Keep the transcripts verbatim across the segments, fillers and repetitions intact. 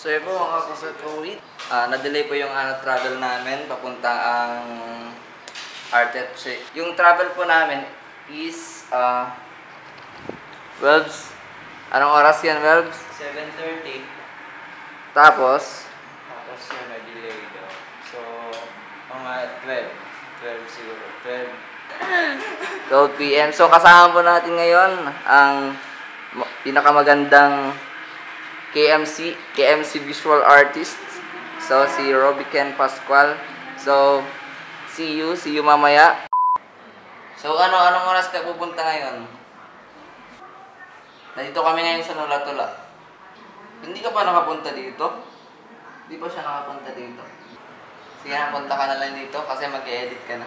So yun po mga kakusat ko wait. Uh, na-delay po yung ano, travel namin papunta ang Arteche. Yung travel po namin is uh, Welbs. Anong oras yan, Welbs? seven thirty. Tapos? Tapos yun, na-delay daw. So, mga twelve. twelve siguro. twelve. twelve p m So kasama po natin ngayon ang pinakamagandang K M C, K M C visual artist. So si Robbie Ken Pascual. So see you, see you mamaya. So ano, anong oras ka pupunta ngayon? Nandito kami ngayon sa Nula-Tula. Hindi ka pa nakapunta dito? Hindi pa siya nakapunta dito. Sige, napunta ka na lang dito kasi mag-e-edit ka na.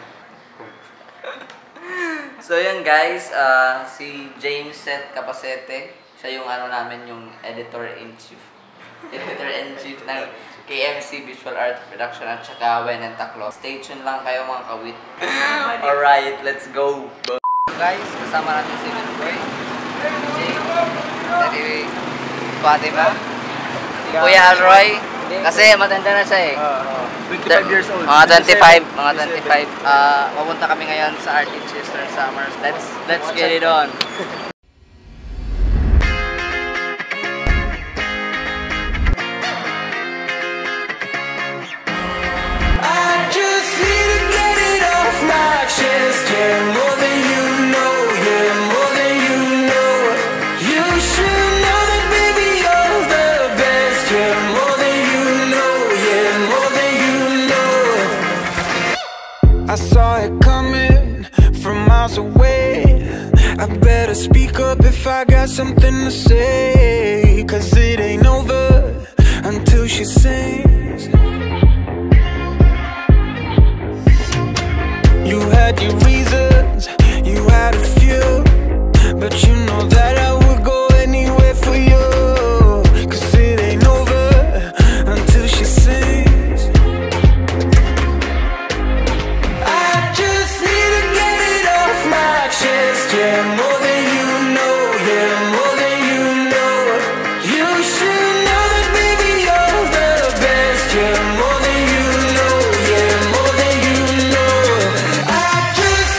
So yun guys, uh, si James Seth Capacete. Siya yung ano namin, yung editor-in-chief. Editor-in-chief ng K M C Visual Art Production at saka Wen and Taklo. Stay tuned lang kayo mga kawit. Alright, let's go! Guys, kasama natin si Alroi, James, anyway, Fatima, Kuya Alroi. Kasi matanda na siya eh. Uh, twenty-five years old. Mga twenty-five, mga twenty-five. Uh, papunta kami ngayon sa Arteche Samar. Let's let's get it on. I saw it coming from miles away. I better speak up if I got something to say, 'cause it ain't over until she sings. You had your reasons, you had a few, but you know that I would go anywhere for you, 'cause it ain't over until she sings. Yeah, more than you know, yeah, more than you know. You should know that, baby, you're the best. Yeah, more than you know, yeah, more than you know. I just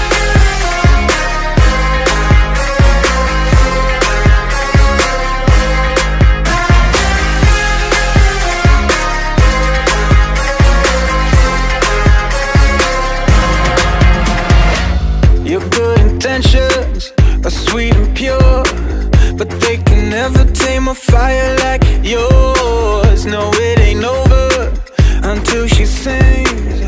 your good intentions are sweet and pure, but they can never tame a fire like yours. No, it ain't over until she sings.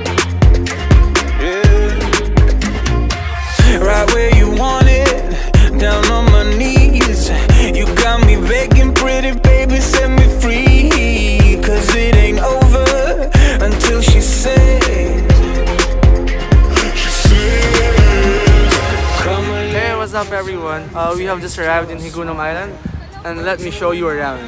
Yeah. Right where you want it, down on my knees. You got me begging, pretty baby, set me free, 'cause it ain't over until she sings. What's up everyone? Uh, we have just arrived in Higunom Island, and let me show you around.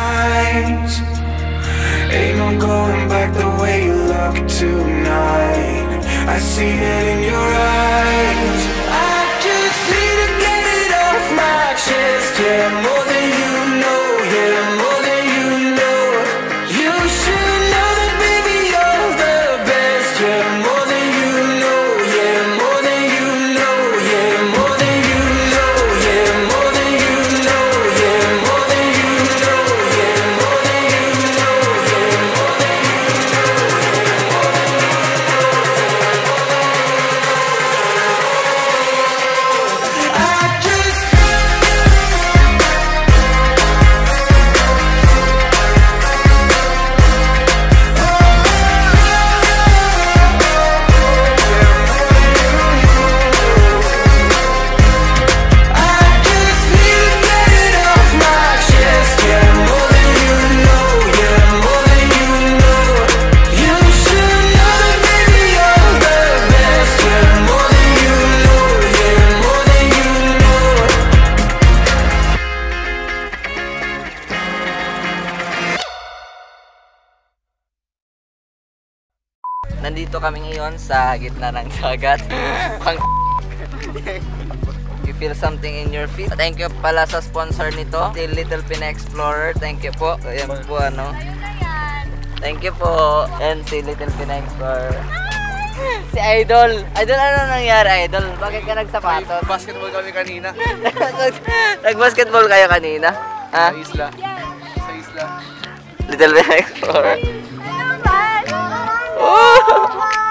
Ain't no going back the way you look tonight. I see it in your eyes. I just need to get it off my chest. Yeah, more than you know, yeah, more than you know. You should know that, baby, you're the best. Yeah, more than you know, yeah, more than you know, yeah, more than you know, yeah, more than you know, yeah, more than you know, yeah, more than you know, yeah, more than you know. I just Nandito kami ngayon sa gitna ng dagat. feel something in your feet. Thank you pala sa sponsor nito, si Little Pinay Explorer. Thank you po. Ayan po ano. Thank you po. And si Little Pinay Explorer. Si Idol. Idol, ano nangyari, Idol? Bakit ka nagsapatos? Basketball kami kanina. Nag-basketball kayo kanina? Ha? Sa isla. Sa isla. Little Pinay Explorer. Ano ba? Oh!